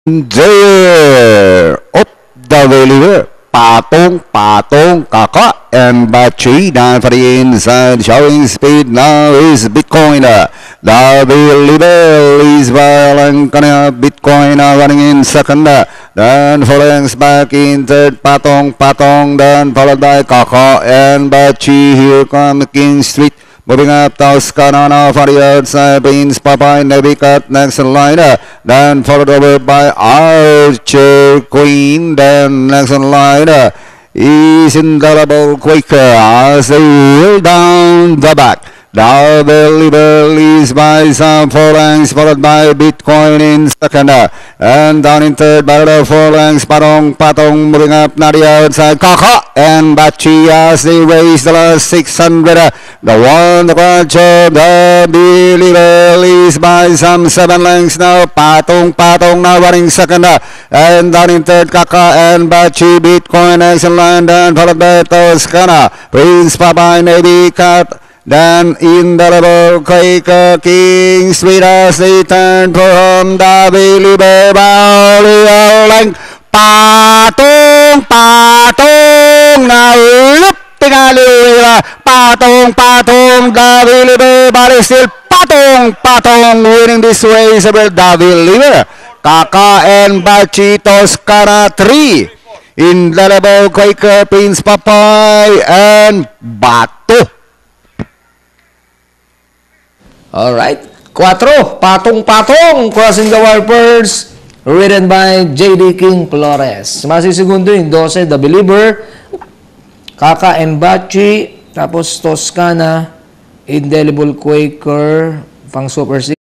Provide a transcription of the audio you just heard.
There of the believer. Patong, Kaka, and Bachi down for the inside, showing speed now is Bitcoin. The believer is Valankana, Bitcoin running in second. Then following back in third, Patong, then followed by Kaka and Bachi. Here come King Street. Moving up, Toscana now for the outside, Prince Papa, Nevicat, next line. Then followed over by Archer Queen, then next line. Is Indelible Quaker as they wheel down the back. The believer is by some 4 lengths, followed by Bitcoin in second. And down in third, by the 4 lengths, Patong, moving up, now the outside, Kaka and Bachi as they race the last 600. The one, the Quacho, the believer is by some 7 lengths now, Patong now running second. And down in third, Kaka and Bachi, Bitcoin, excellent, and followed by Toscana, Prince Papa, Navy Cat. Then Indelible Quaker, King Street as they turn from the believer, length. Patong, now lifting hallelujah. Patong, the believer, but it's still Patong, winning this race over the believer. Kaka and Bachi, Toscana 3. Indelible Quaker, Prince Papay, and Bato. Alright. 4. Patong, Crossing the Warpers. Written by J.D. King Flores. Masisigundo yung 12, The Believer. Kaka and Bachi. Tapos Toscana. Indelible Quaker. Pang Super 6.